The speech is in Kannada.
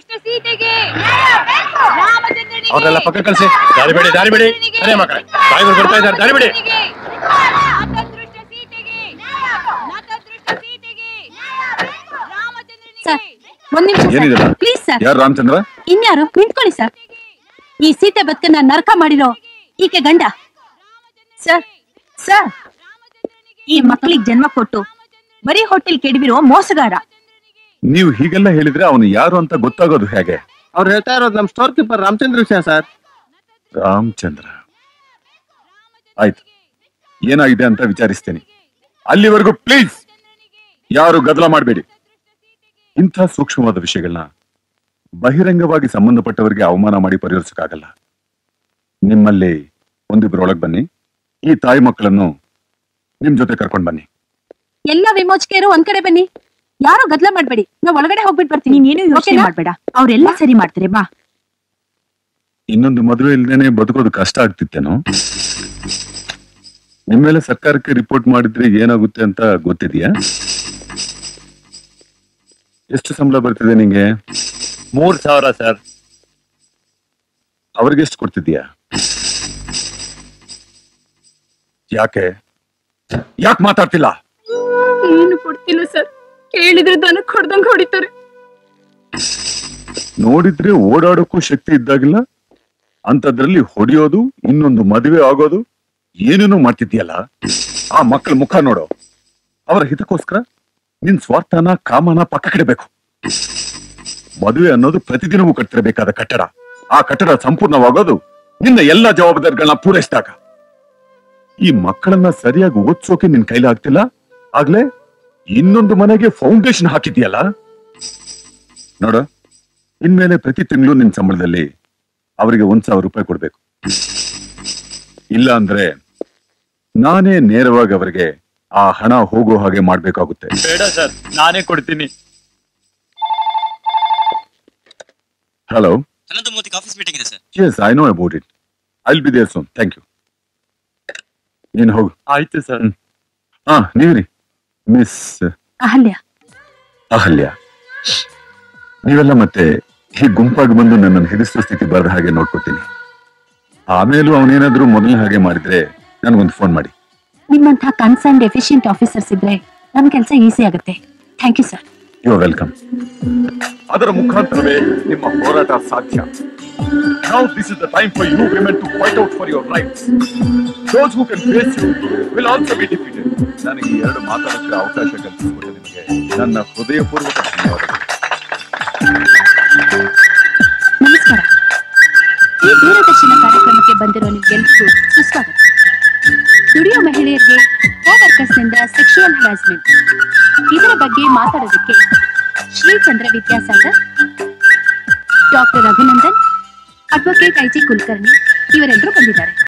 ಅವರೆಲ್ಲ ಪಕ್ಕ ಕಳಿಸಿ. ದಾರಿ ಬಿಡಿ, ದಾರಿ ಬಿಡಿ. ಸರಿ ಮಕ್ಕಳೇ, ಸಾಯಿಗಳು ಬರ್ತಾ ಇದ್ದಾರೆ, ದಾರಿ ಬಿಡಿ. ಏನಿದೆ ಪ್ಲೀಸ್ ಸರ್. ಯಾರು ರಾಮಚಂದ್ರ? ಇನ್ಯಾರು? ನಿಂತ್ಕೊಳ್ಳಿ ಸರ್. ಈ ಸೀತೆ ಬದುಕನ್ನ ನರಕ ಮಾಡಿರೋ ಈಕೆ ಗಂಡ ಸರ್. ಸರ್, ಈ ಮಕ್ಕಳಿಗೆ ಜನ್ಮ ಕೊಟ್ಟು ಬರೀ ಹೋಟೆಲ್ ಕೆಡವಿರೋ ಮೋಸಗಾರ. ನೀವು ಹೀಗೆಲ್ಲ ಹೇಳಿದ್ರೆ ಅವನು ಯಾರು ಅಂತ ಗೊತ್ತಾಗೋದು ಹೇಗೆ? ಅವ್ರು ಹೇಳ್ತಾ ಇರೋದು ನಮ್ ಸ್ಟೋರ್ ಕೀಪರ್ ರಾಮಚಂದ್ರ ವಿಷಯ ಸರ್. ರಾಮಚಂದ್ರ, ಆಯ್ತು, ಏನಾಗಿದೆ ಅಂತ ವಿಚಾರಿಸ್ತೇನೆ. ಅಲ್ಲಿವರೆಗೂ ಪ್ಲೀಸ್ ಯಾರು ಗದ್ದಲ ಮಾಡಬೇಡಿ. ಇಂಥ ಸೂಕ್ಷ್ಮವಾದ ವಿಷಯಗಳನ್ನ ಬಹಿರಂಗವಾಗಿ ಸಂಬಂಧಪಟ್ಟವರಿಗೆ ಅವಮಾನ ಮಾಡಿ ಪರಿಹರಿಸಕ್ಕಾಗಲ್ಲ. ನಿಮ್ಮಲ್ಲಿ ಒಂದಿಬ್ರು ಒಳಗ್ ಬನ್ನಿ. ಈ ತಾಯಿ ಮಕ್ಕಳನ್ನು ನಿಮ್ ಜೊತೆ ಕರ್ಕೊಂಡ್ ಬನ್ನಿ. ಎಲ್ಲ ವಿಮೋಚಕರು ಒಂದ್ ಕಡೆ ಬನ್ನಿ. ಯಾರು ಗದ್ದಲ ಮಾಡ್ಬೇಡಿ. ನಾವ್ ಒಳಗಡೆ ಹೋಗ್ಬಿಟ್ಟು ಬರ್ತೀನಿ. ನೀನು ಯೋಚನೆ ಮಾಡ್ಬೇಡ, ಅವ್ರೆಲ್ಲ ಸರಿ ಮಾಡ್ತಾರೆ. ಬಾ. ಇನ್ನೊಂದು ಮದುವೆ ಇಲ್ದೇನೆ ಬದುಕೋದು ಕಷ್ಟ ಆಗ್ತಿತ್ತೇನೋ? ನಿಮ್ಮೇಲೆ ಸರ್ಕಾರಕ್ಕೆ ರಿಪೋರ್ಟ್ ಮಾಡಿದ್ರೆ ಏನಾಗುತ್ತೆ ಅಂತ ಗೊತ್ತಿದೆಯಾ? ಎಷ್ಟು ಸಂಬಳ ಬರ್ತಿದೆ ನಿಂಗೆ? 3000 ಸರ್. ಅವ್ರಿಗೆ ಎಷ್ಟು ಕೊಡ್ತಿದ್ಯಾ? ಯಾಕೆ ಮಾತಾಡ್ತಿಲ್ಲ? ಏನು ಕೊಡ್ತಿಲ್ಲ ಸರ್. ಕೇಳಿದ್ರೆ ದನಕ್ಕೆ ಹೊಡೆದಂಗ್ ಹೊಡಿತಾರೆ. ನೋಡಿದ್ರೆ ಓಡಾಡೋಕ್ಕೂ ಶಕ್ತಿ ಇದ್ದಾಗಿಲ್ಲ, ಅಂತದ್ರಲ್ಲಿ ಹೊಡಿಯೋದು, ಇನ್ನೊಂದು ಮದುವೆ ಆಗೋದು, ಏನೇನೋ ಮಾಡ್ತಿದ್ಯಲ್ಲ. ಆ ಮಕ್ಕಳ ಮುಖ ನೋಡೋ. ಅವರ ಹಿತಕ್ಕೋಸ್ಕರ ನಿನ್ ಸ್ವಾರ್ಥನ ಕಾಮನ ಪಕ್ಕಕ್ಕಿಡಬೇಕು. ಮದುವೆ ಅನ್ನೋದು ಪ್ರತಿದಿನವೂ ಕಟ್ಟಿರಬೇಕಾದ ಕಟ್ಟಡ. ಆ ಕಟ್ಟಡ ಸಂಪೂರ್ಣವಾಗೋದು ನಿನ್ನ ಎಲ್ಲಾ ಜವಾಬ್ದಾರಿಗಳನ್ನ ಪೂರೈಸಿದಾಗ. ಈ ಮಕ್ಕಳನ್ನ ಸರಿಯಾಗಿ ಓದಿಸೋಕೆ ನಿನ್ ಕೈಲಿ ಆಗ್ತಿಲ್ಲ, ಆಗ್ಲೇ ಇನ್ನೊಂದು ಮನೆಗೆ ಫೌಂಡೇಶನ್ ಹಾಕಿದ್ಯಲ್ಲ. ನೋಡ, ಇನ್ಮೇಲೆ ಪ್ರತಿ ತಿಂಗಳು ನಿನ್ ಸಂಬಳದಲ್ಲಿ ಅವರಿಗೆ 1000 ರೂಪಾಯಿ ಕೊಡ್ಬೇಕು. ಇಲ್ಲ ಅಂದ್ರೆ ನಾನೇ ನೇರವಾಗಿ ಅವರಿಗೆ ಆ ಹಣ ಹೋಗೋ ಹಾಗೆ ಮಾಡ್ಬೇಕಾಗುತ್ತೆ. ಬೇಡ ಸರ್, ನಾನೇ ಕೊಡ್ತೀನಿ. ಹಲೋ, ಆಫೀಸ್ ಮೀಟಿಂಗ್ ಇದೆ sir. yes I know about it. I'll be there soon. Thank you. ನೀನು ಹೋಗು. ಆಯ್ತು ಸರ್. ನೀವ್ರಿ ಮಿಸ್ ಅಹಲ್ಯ, ನೀವೆಲ್ಲ ಮತ್ತೆ ಹೀಗೆ ಗುಂಪಾಗಿ ಬಂದು ನನ್ನನ್ನು ಹೆದರಿಸುವ ಸ್ಥಿತಿ ಬರದ ಹಾಗೆ ನೋಡ್ಕೊತೀನಿ. ಆಮೇಲೂ ಅವನೇನಾದ್ರೂ ಮೊದಲನೇ ಹಾಗೆ ಮಾಡಿದ್ರೆ ನನ್ಗೊಂದು ಫೋನ್ ಮಾಡಿ. ನಿಮ್ಮಂತ ಕನ್ಸರ್ನ್ಡ್ ಎಫಿಷಿಯಂಟ್ ಆಫೀಸರ್ಸ್ ಇದ್ರೆ ನಮ್ ಕೆಲಸ ಈಸಿ ಆಗುತ್ತೆ. Thank you sir. You are welcome. ಅದರ ಮುಖಾಂತರವೇ ನಿಮ್ಮ ಹೋರಾಟ ಸಾಧ್ಯ. Now this is the time for you women to fight out for your rights. Those who can face you will also be defeated. ನನಗೆ 2 ಮಾತಾಡೋಕೆ ಅವಕಾಶ ಕಲ್ಪಿಸಿಕೊಟ್ಟ ನಿಮಗೆ ನನ್ನ ಹೃದಯಪೂರ್ವಕ ಧನ್ಯವಾದಗಳು. ನಮಸ್ಕಾರ. ಈ ದೂರದರ್ಶನ ಕಾರ್ಯಕ್ರಮಕ್ಕೆ ಬಂದಿರೋ ನಿಮ್ಗೆಲ್ರಿಗೂ ಸುಸ್ವಾಗತ. ದುಡಿಯೋ ಮಹಿಳೆಯರಿಗೆ ಕೋವರ್ಕರ್ಸ್ ನಿಂದ ಸೆಕ್ಷುವಲ್ ಹರಾಸ್ಮೆಂಟ್ ಇದರ ಬಗ್ಗೆ ಮಾತಾಡೋದಕ್ಕೆ Shrichandra Vidyasagar, doctor Abhinandan, advocate IG Kulkarni ಇವರೆಲ್ಲರೂ ಬಂದಿದ್ದಾರೆ.